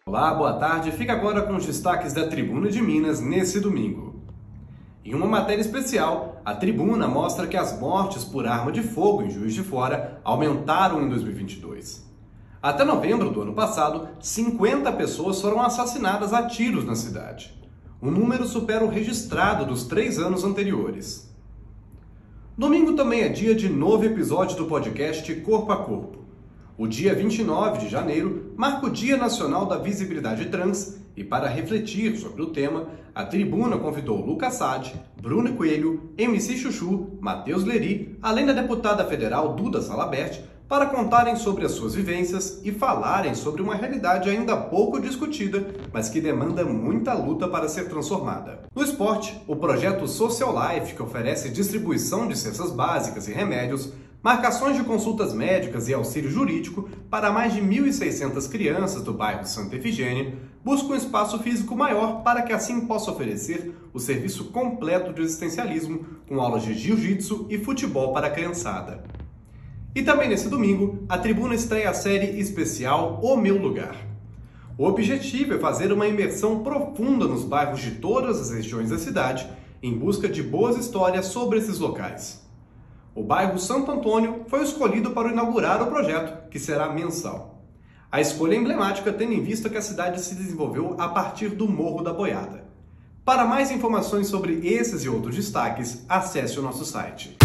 Olá, boa tarde. Fica agora com os destaques da Tribuna de Minas nesse domingo. Em uma matéria especial, a Tribuna mostra que as mortes por arma de fogo em Juiz de Fora aumentaram em 2022. Até novembro do ano passado, 50 pessoas foram assassinadas a tiros na cidade. O número supera o registrado dos 3 anos anteriores. Domingo também é dia de novo episódio do podcast Corpo a Corpo. O dia 29 de janeiro marca o Dia Nacional da Visibilidade Trans e, para refletir sobre o tema, a Tribuna convidou Lucas Sade, Bruno Coelho, MC Chuchu, Matheus Leri, além da deputada federal Duda Salabert, para contarem sobre as suas vivências e falarem sobre uma realidade ainda pouco discutida, mas que demanda muita luta para ser transformada. No esporte, o projeto Social Life, que oferece distribuição de cestas básicas e remédios, marcações de consultas médicas e auxílio jurídico para mais de 1.600 crianças do bairro Santa Efigênia, busca um espaço físico maior para que assim possa oferecer o serviço completo de assistencialismo, com aulas de jiu-jitsu e futebol para a criançada. E também nesse domingo, a Tribuna estreia a série especial O Meu Lugar. O objetivo é fazer uma imersão profunda nos bairros de todas as regiões da cidade, em busca de boas histórias sobre esses locais. O bairro Santo Antônio foi escolhido para inaugurar o projeto, que será mensal. A escolha é emblemática, tendo em vista que a cidade se desenvolveu a partir do Morro da Boiada. Para mais informações sobre esses e outros destaques, acesse o nosso site.